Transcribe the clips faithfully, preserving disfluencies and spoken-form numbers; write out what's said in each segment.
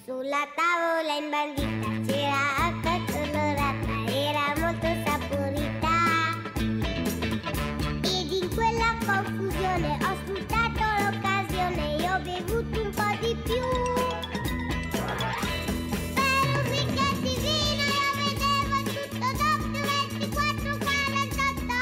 Sulla tavola imbandita c'era acqua colorata, era molto saporita. Ed in quella confusione ho sfruttato l'occasione e ho bevuto un po' di più. Per un bicchiere di vino io vedevo tutto doppio ventiquattro quarantotto.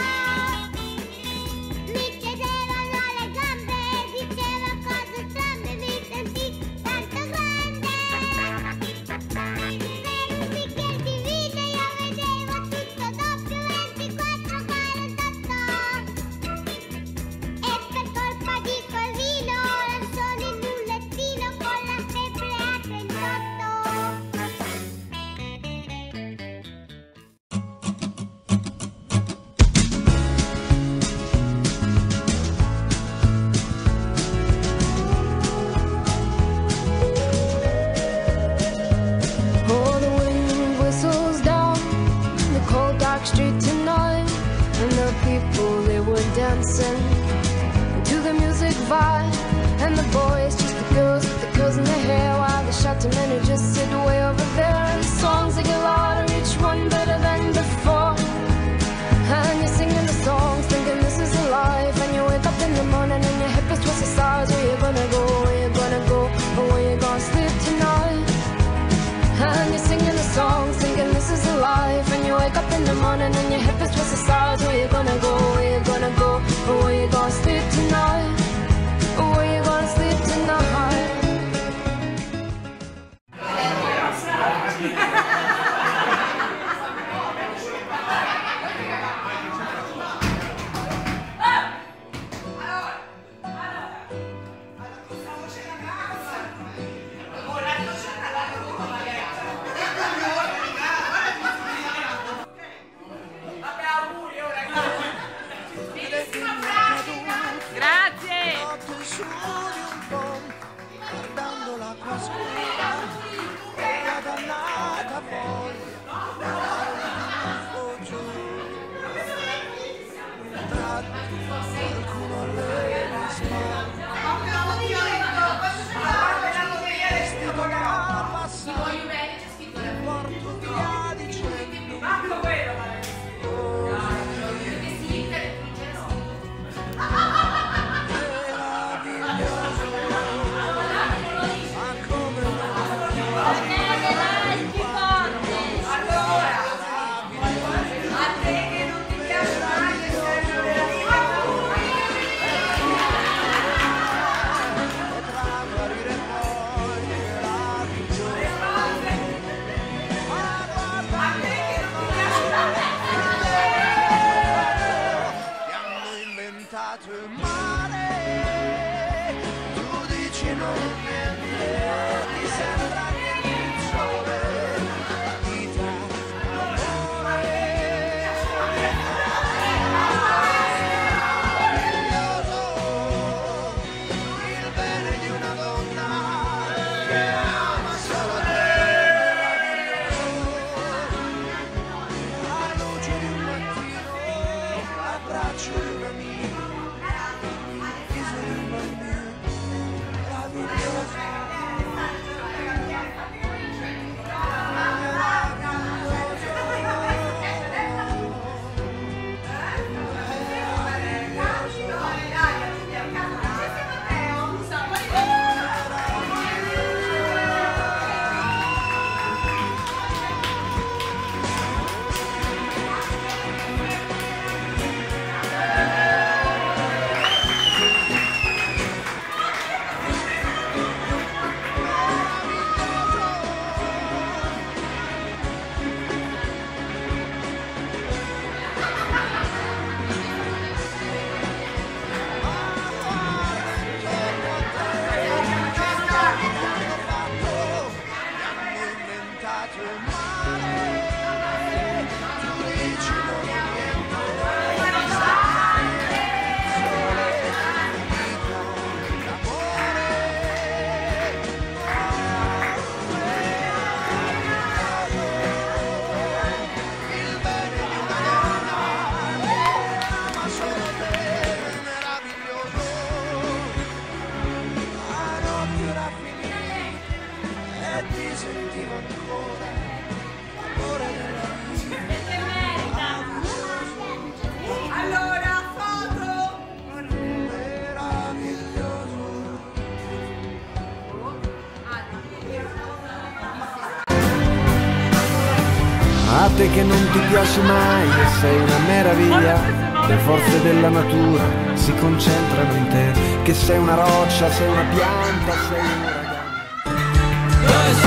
Mi cedevano le gambe e dicevo cose strambe, mi sentì tanto grande. Per un bicchiere di vino io vedevo tutto doppio ventiquattro quarantotto. E per colpa di quel vino ora sono in un lettino con la febbre a trentotto. Oh, the wind whistles down the cold dark street tonight, and the people, they were dancing to the music vibe, and the boys just the girls with the curls in their hair, while the shouting men who just sit way over there. And the songs they get louder, each one better than before, and you're singing the songs thinking this is a life, and you wake up in the morning and your hip is twisted sides. Where you gonna go, where you gonna go, or where you gonna sleep tonight? And you're singing the songs, thinking this is a life, and you wake up in the morning and your hip is twisted sides. Where you gonna go, where you gonna go, or where you gonna sleep tonight? Or where you gonna sleep tonight? Grazie! Notte soli un po', guardando l'acqua scura e la dannata voglia oh, giù. Un tratto qualcuno le risponde, vestito da passare, porto via dicendo il mare, tu dici non niente, ti sembra che il sole, la vita, l'amore, meraviglioso, il bene di una donna che ama solo te, la luce di un mattino, l'abbraccio di un amico. sentivo ancora l'amore della vita. Allora, foto! Meraviglioso. A te che non ti piaci mai e sei una meraviglia, le forze della natura si concentrano in te, che sei una roccia, sei una pianta, sei un uragano.